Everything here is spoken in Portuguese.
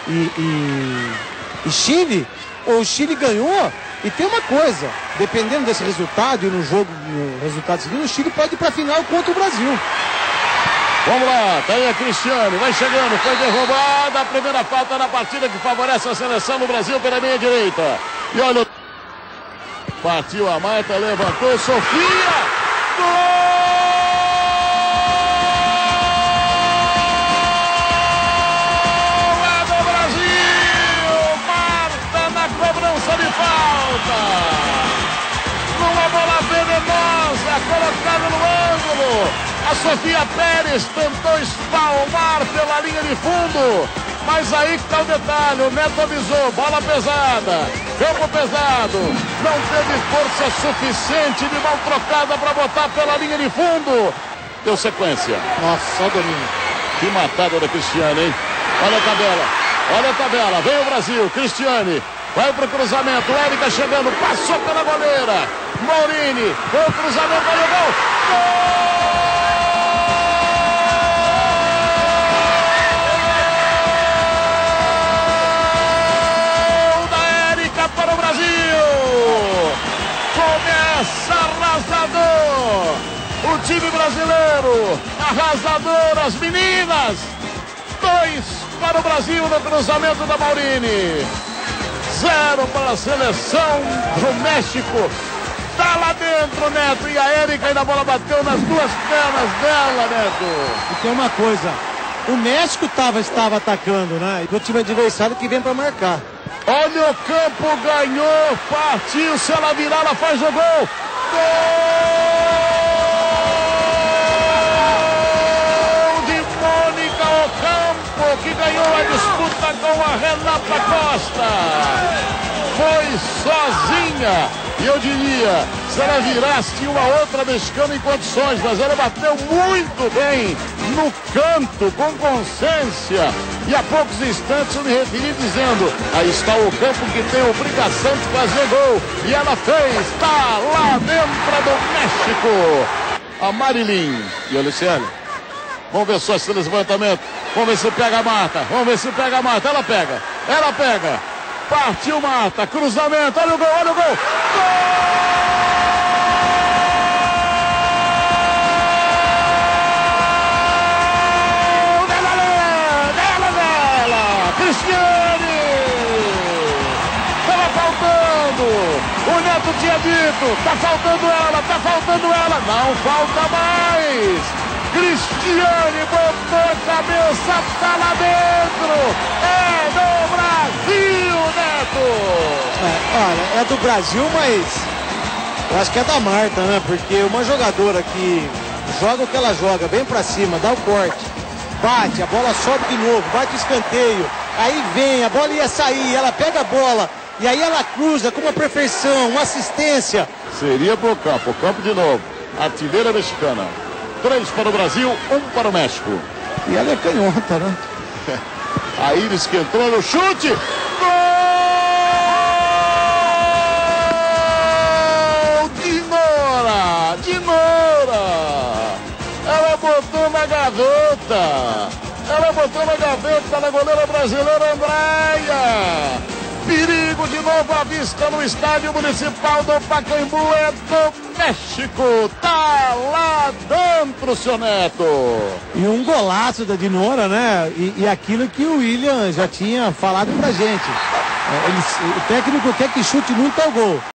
e Chile, o Chile ganhou. E tem uma coisa, dependendo desse resultado e no jogo, no resultado seguinte, o Chile pode ir para a final contra o Brasil. Vamos lá, tá aí a Cristiane, vai chegando, foi derrubada a primeira falta na partida que favorece a seleção do Brasil pela meia direita. E olha, partiu a Marta, levantou, Sofia, gol! É do Brasil, Marta na cobrança de falta. Numa bola venenosa, colocada no ângulo. A Sofia Pérez tentou espalmar pela linha de fundo, mas aí que está o detalhe, o Neto avisou, bola pesada, campo pesado, não teve força suficiente de mão trocada para botar pela linha de fundo. Deu sequência. Nossa, só domínio. Que matada da Cristiane, hein? Olha a tabela, vem o Brasil, Cristiane, vai pro cruzamento, Érica chegando, passou pela goleira, Maurini, foi o cruzamento, olha o gol, gol! Arrasador, o time brasileiro, arrasador, as meninas, 2 para o Brasil no cruzamento da Maurini, 0 para a seleção do México, tá lá dentro, Neto, e a Érica ainda a bola bateu nas duas pernas dela, Neto. E tem uma coisa, o México estava atacando, né, e o time adversário que vem para marcar. Olha o campo, ganhou, partiu, se ela virar, ela faz o gol. Gol de Mônica Ocampo, que ganhou a disputa com a Renata Costa. Foi sozinha. E eu diria, se ela virasse, tinha uma outra mexicana em condições, mas ela bateu muito bem no canto, com consciência. E há poucos instantes eu me referi dizendo, aí está o campo que tem a obrigação de fazer gol. E ela fez, está lá dentro do México. A Marilyn e a Luciane. Vamos ver só esse levantamento. Vamos ver se pega a Marta. Ela pega. Partiu Marta, cruzamento, olha o gol, Gol dela, Cristiane! Tava faltando, o Neto tinha dito, tá faltando ela, não falta mais! Cristiane botou a cabeça, tá lá dentro, é do Brasil, Neto! Olha, é do Brasil, mas eu acho que é da Marta, né? Porque uma jogadora que joga o que ela joga, bem pra cima, dá o corte, bate, a bola sobe de novo, bate o escanteio, aí vem, a bola ia sair, ela pega a bola, e aí ela cruza com uma perfeição, uma assistência. Seria pro campo de novo, artilheira mexicana. 3 para o Brasil, 1 para o México. E ela é canhota, né? A Iris que entrou no chute. Gol! De Nora! Ela botou na gaveta na goleira brasileira Andréia. Perigo de novo à vista no estádio municipal do Pacaembu, é do México, tá lá dentro, seu Neto. E um golaço da Dinora, né? E aquilo que o William já tinha falado pra gente. O técnico quer que chute muito ao gol.